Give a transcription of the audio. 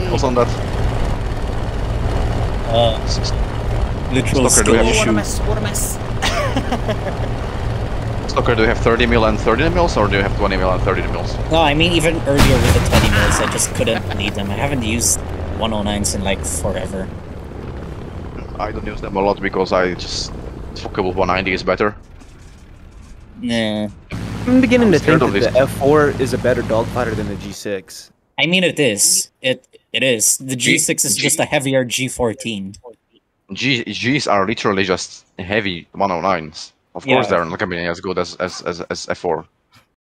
Also on that. Literal skill issue. What a mess. Stoker, do you have 30 mil and 30 mils, or do you have 20 mil and 30 mils? No, I mean even earlier with the 20 mils, I just couldn't lead them. I haven't used 109s in like forever. I don't use them a lot because I just fuckable 190 is better. Nah. I'm beginning to think scared that of the F4 is a better dogfighter than the G6. I mean it is. It is. The G6 is just a heavier G14. Gs are literally just heavy 109s. Of course, they're not gonna be as good as F4.